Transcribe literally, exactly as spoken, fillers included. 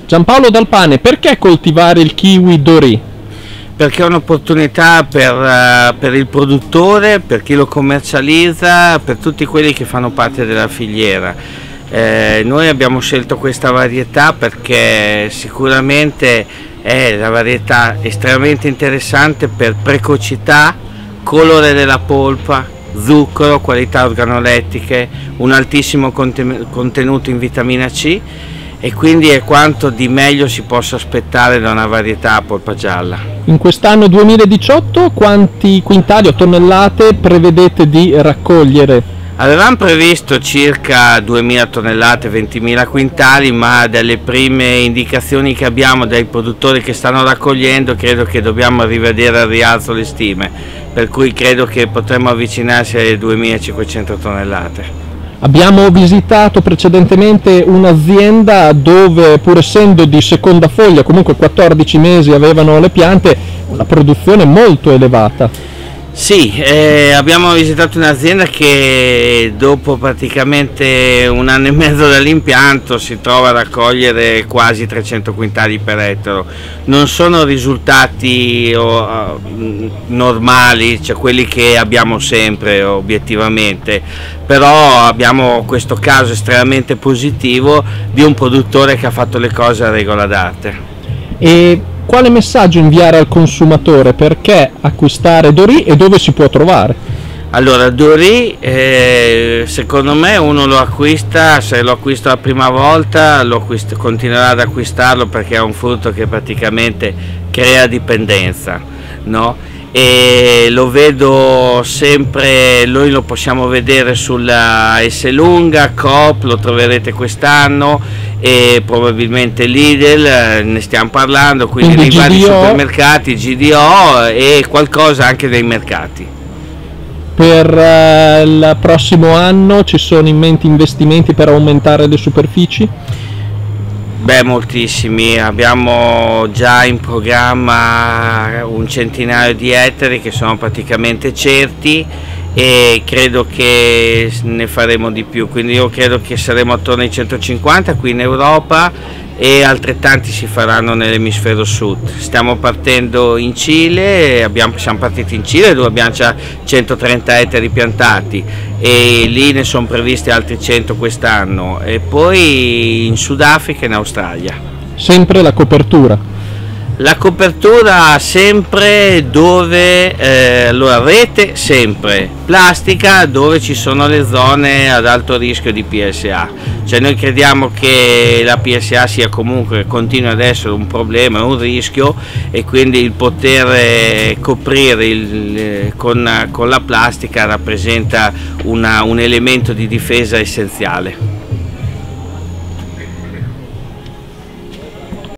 Giampaolo Dal Pane, perché coltivare il kiwi Dorì? Perché è un'opportunità per, uh, per il produttore, per chi lo commercializza, per tutti quelli che fanno parte della filiera. Eh, noi abbiamo scelto questa varietà perché sicuramente è la varietà estremamente interessante per precocità, colore della polpa, zucchero, qualità organolettiche, un altissimo contenuto in vitamina C, e quindi è quanto di meglio si possa aspettare da una varietà a polpa gialla. In quest'anno duemiladiciotto quanti quintali o tonnellate prevedete di raccogliere? Avevamo previsto circa duemila tonnellate, ventimila quintali, ma dalle prime indicazioni che abbiamo dai produttori che stanno raccogliendo credo che dobbiamo rivedere al rialzo le stime, per cui credo che potremmo avvicinarsi alle duemilacinquecento tonnellate. Abbiamo visitato precedentemente un'azienda dove, pur essendo di seconda foglia, comunque quattordici mesi avevano le piante, una produzione molto elevata. Sì, eh, abbiamo visitato un'azienda che dopo praticamente un anno e mezzo dall'impianto si trova a raccogliere quasi trecento quintali per ettaro. Non sono risultati oh, normali, cioè quelli che abbiamo sempre obiettivamente, però abbiamo questo caso estremamente positivo di un produttore che ha fatto le cose a regola d'arte. E quale messaggio inviare al consumatore? Perché acquistare Dorì e dove si può trovare? Allora, Dorì eh, secondo me uno lo acquista, se lo acquista la prima volta lo acquista, continuerà ad acquistarlo perché è un frutto che praticamente crea dipendenza, no? E lo vedo sempre, noi lo possiamo vedere sulla Esselunga, Coop, lo troverete quest'anno, e probabilmente Lidl, ne stiamo parlando, quindi, quindi nei vari supermercati, G D O e qualcosa anche dei mercati. Per uh, il prossimo anno ci sono in mente investimenti per aumentare le superfici? Beh, moltissimi, abbiamo già in programma un centinaio di ettari che sono praticamente certi e credo che ne faremo di più, quindi io credo che saremo attorno ai centocinquanta qui in Europa e altrettanti si faranno nell'emisfero sud. Stiamo partendo in Cile, abbiamo, siamo partiti in Cile dove abbiamo già centotrenta ettari piantati e lì ne sono previsti altri cento quest'anno, e poi in Sudafrica e in Australia. Sempre la copertura? La copertura sempre dove, eh, allora rete sempre, plastica dove ci sono le zone ad alto rischio di P S A, cioè noi crediamo che la P S A sia comunque, continua ad essere un problema, un rischio, e quindi il poter eh, coprire il, con, con la plastica rappresenta una, un elemento di difesa essenziale.